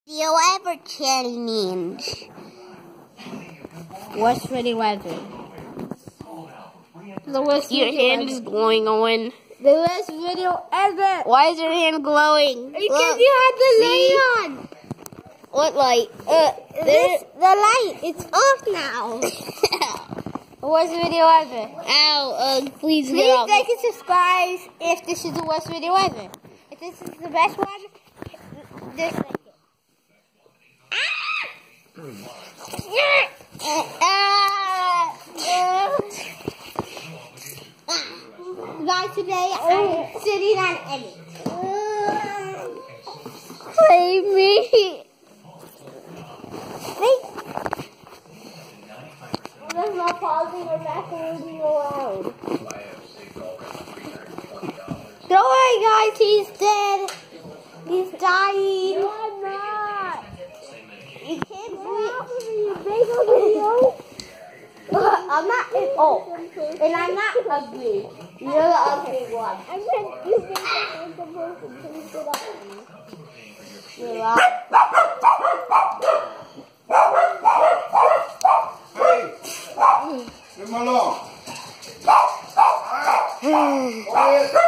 Video Ever challenge. What's Video Ever? Your hand is glowing, Owen. The worst video ever. Why is your hand glowing? Because you had the light on. What light? The light. It's off now. Worst video ever. Ow, please get Please off. like and subscribe if this is the worst video ever. If this is the best one, dislike it. Guys, today I'm sitting on Emmy. Play me. Wait. There's no pausing or back moving around. Don't worry, guys. He's dead. He's dying. No, I'm not. You can't video. I'm not. Oh, and I'm not ugly. You're the ugly one. I said you think I'm the person. Please get off me. You're right. Hey, leave him alone.